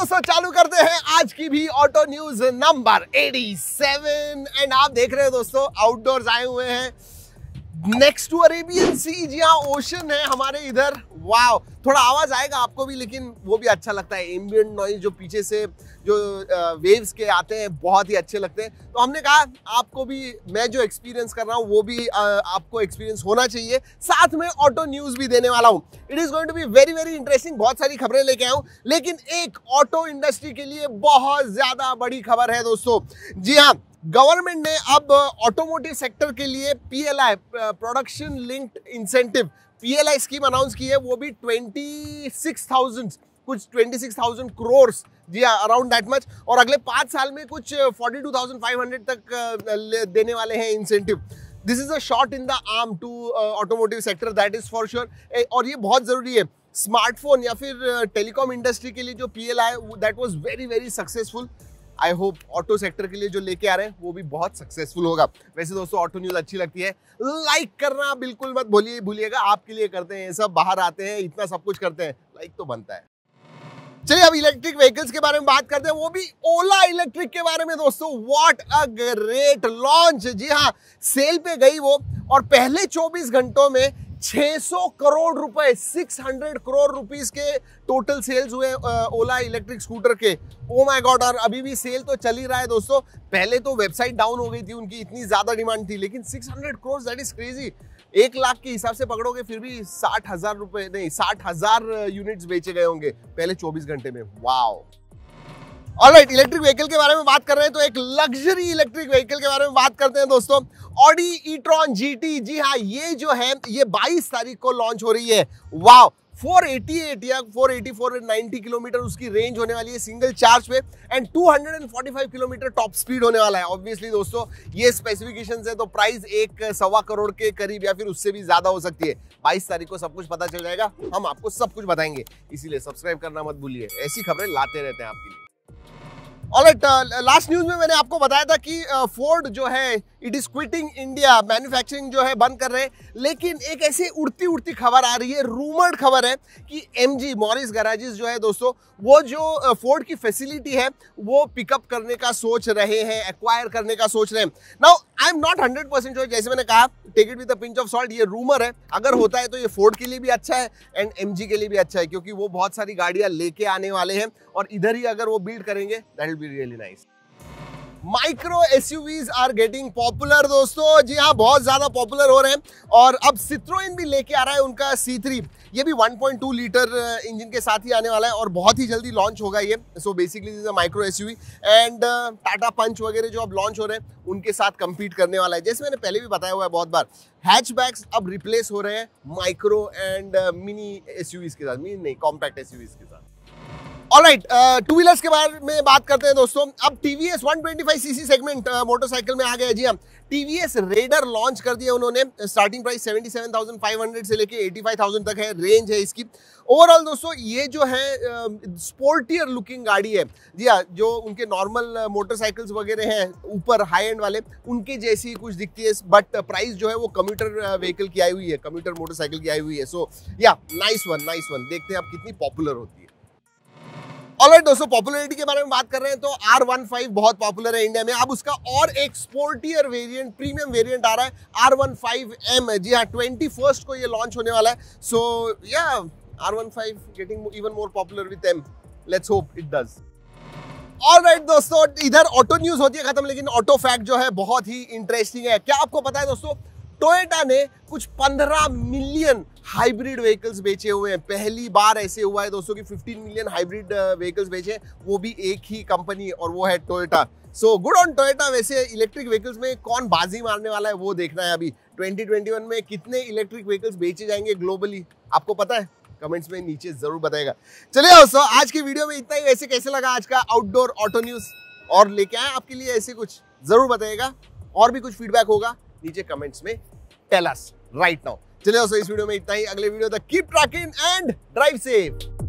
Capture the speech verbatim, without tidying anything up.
दोस्तों चालू करते हैं आज की भी ऑटो न्यूज नंबर सत्तासी एंड आप देख रहे हैं दोस्तों आउटडोर्स आए हुए हैं नेक्स्ट टू अरेबियन सी। जी हाँ, ओशन है हमारे इधर। वाव, थोड़ा आवाज आएगा आपको भी, लेकिन वो भी अच्छा लगता है। एम्बिएंट नॉइज जो पीछे से जो वेव्स के आते हैं बहुत ही अच्छे लगते हैं। तो हमने कहा आपको भी, मैं जो एक्सपीरियंस कर रहा हूँ वो भी आ, आपको एक्सपीरियंस होना चाहिए। साथ में ऑटो न्यूज भी देने वाला हूँ। It is going to be very very interesting. बहुत सारी खबरें लेके आया हूँ, लेकिन एक ऑटो इंडस्ट्री के लिए बहुत ज्यादा बड़ी खबर है दोस्तों। जी हाँ, गवर्नमेंट ने अब ऑटोमोटिव सेक्टर के लिए PLI, production linked incentive PLI scheme announce की है। वो भी छब्बीस हज़ार कुछ छब्बीस हज़ार करोड़, जी हाँ, अराउंड दैट मच। और अगले पांच साल में कुछ बयालीस हज़ार पाँच सौ तक देने वाले हैं incentive. This is a shot in the arm to automotive sector, that is for sure. और ये बहुत जरूरी है। स्मार्टफोन या फिर टेलीकॉम इंडस्ट्री के लिए जो PLI, that was very very successful. I hope auto sector के लिए जो लेके आ रहे हैं वो भी बहुत सक्सेसफुल होगा। वैसे दोस्तों ऑटो न्यूज अच्छी लगती है, लाइक करना बिल्कुल मत भूलिए भूलिएगा। आपके लिए करते हैं, सब बाहर आते हैं, इतना सब कुछ करते हैं, लाइक तो बनता है। चलिए अब इलेक्ट्रिक व्हीकल्स के बारे में बात करते हैं, वो भी ओला इलेक्ट्रिक के बारे में दोस्तों। What a great launch. जी हाँ, सेल पे गई वो, और पहले चौबीस घंटों में छह सौ करोड़ रुपए, छह सौ करोड़ रुपीस के टोटल सेल्स हुए ओला इलेक्ट्रिक स्कूटर के। ओ माय गॉड, और अभी भी सेल तो चल ही रहा है दोस्तों। पहले तो वेबसाइट डाउन हो गई थी उनकी, इतनी ज्यादा डिमांड थी, लेकिन छह सौ करोड़, दैट इज क्रेजी। एक लाख के हिसाब से पकड़ोगे फिर भी साठ हजार रुपए नहीं साठ हजार यूनिट्स बेचे गए होंगे पहले चौबीस घंटे में। वाओ। ऑलराइट, इलेक्ट्रिक व्हीकल के बारे में बात कर रहे हैं तो एक लग्जरी इलेक्ट्रिक व्हीकल के बारे में बात करते हैं दोस्तों। Audi e-tron GT. जी हाँ, ये जो है ये बाईस तारीख को लॉन्च हो रही है। वाओ, चार सौ अट्ठासी या चार सौ अस्सी, चार सौ नब्बे किलोमीटर उसकी रेंज होने वाली है सिंगल चार्ज पे, एंड दो सौ पैंतालीस किलोमीटर टॉप स्पीड होने वाला है। ऑब्वियसली दोस्तों ये स्पेसिफिकेशंस है, तो प्राइस एक सवा करोड़ के करीब या फिर उससे भी ज्यादा हो सकती है। बाईस तारीख को सब कुछ पता चल जाएगा, हम आपको सब कुछ बताएंगे, इसीलिए सब्सक्राइब करना मत भूलिए। ऐसी खबरें लाते रहते हैं आपके लिए। ऑलराइट, लास्ट न्यूज में मैंने आपको बताया था कि फोर्ड uh, जो है it is quitting India, manufacturing जो है बंद कर रहे हैं। लेकिन एक ऐसी उड़ती उड़ती खबर आ रही है, रूमर्ड खबर है कि एमजी मॉरिस गैराजेस जो है दोस्तों, वो जो फोर्ड uh, की फैसिलिटी है वो पिकअप करने का सोच रहे हैं, एक्वायर करने का सोच रहे हैं। Now I am not hundred percent sure, जैसे मैंने कहा take it with a pinch of salt, ये रूमर है। अगर होता है तो ये फोर्ड के लिए भी अच्छा है एंड एमजी के लिए भी अच्छा है, क्योंकि वो बहुत सारी गाड़ियां लेके आने वाले हैं और इधर ही अगर वो बिल्ड करेंगे that will be really nice. Micro SUVs are getting popular दोस्तों। जी हाँ, बहुत ज्यादा पॉपुलर हो रहे हैं, और अब सिट्रोइन भी लेके आ रहा है उनका सी थ्री। ये भी one point two litre engine के साथ ही आने वाला है और बहुत ही जल्दी लॉन्च होगा ये। So basically this is a micro SUV, and Tata Punch वगैरह जो अब लॉन्च हो रहे हैं उनके साथ compete करने वाला है। जैसे मैंने पहले भी बताया हुआ है बहुत बार, हैचबैक्स अब रिप्लेस हो रहे हैं माइक्रो एंड मिनी एसयूवीज के साथ, मिनी नहीं कॉम्पैक्ट एसयूवीज के साथ। ऑलराइट, टू व्हीलर्स के बारे में बात करते हैं दोस्तों। अब टीवीएस एक सौ पच्चीस सीसी सेगमेंट मोटरसाइकिल में आ गया। जी हाँ, टीवीएस रेडर लॉन्च कर दिया उन्होंने। स्टार्टिंग प्राइस सतहत्तर हज़ार पाँच सौ से लेके पचासी हज़ार तक है, रेंज है इसकी। ओवरऑल दोस्तों ये जो है स्पोर्टियर uh, लुकिंग गाड़ी है। जी हाँ, जो उनके नॉर्मल मोटरसाइकिल्स वगैरह हैं ऊपर हाई एंड वाले, उनके जैसी कुछ दिखती है, बट प्राइस जो है वो कम्यूटर व्हीकल की आई हुई है, कम्यूटर मोटरसाइकिल की आई हुई है। सो या नाइस वन नाइस वन देखते हैं अब कितनी पॉपुलर होती है। ऑलराइट दोस्तों, पॉपुलैरिटी के बारे में बात कर रहे हैं तो आर वन फाइव बहुत पॉपुलर है इंडिया में। अब उसका और एक स्पोर्टियर वेरिएंट, प्रीमियम वेरिएंट आ रहा है, आर वन फाइव एम। जी हाँ, ट्वेंटी फर्स्ट को ये लॉन्च होने वाला है। So yeah R one five getting even more popular with M, let's hope it does. Alright दोस्तों, इधर ऑटो न्यूज होती है खत्म, लेकिन ऑटो फैक्ट जो है बहुत ही इंटरेस्टिंग है। क्या आपको पता है दोस्तों, टोयोटा ने कुछ पंद्रह मिलियन हाइब्रिड व्हीकल्स बेचे हुए हैं। पहली बार ऐसे हुआ है दोस्तों कि पंद्रह मिलियन हाइब्रिड व्हीकल्स बेचे, वो भी एक ही कंपनी, और वो है Toyota. So good on Toyota. वैसे इलेक्ट्रिक व्हीकल्स में कौन बाजी मारने वाला है वो देखना है अभी। ट्वेंटी ट्वेंटी वन में कितने इलेक्ट्रिक व्हीकल्स बेचे जाएंगे ग्लोबली, आपको पता है? कमेंट्स में नीचे जरूर बताएगा। चलिए दोस्तों, आज की वीडियो में इतना ही। वैसे कैसे लगा आज का आउटडोर ऑटो न्यूज, और लेके आए आपके लिए ऐसे कुछ, जरूर बताइएगा। और भी कुछ फीडबैक होगा नीचे कमेंट्स में टेल अस राइट नाउ। चलिए दोस्तों, इस वीडियो में इतना ही। अगले वीडियो तक keep tracking and drive safe.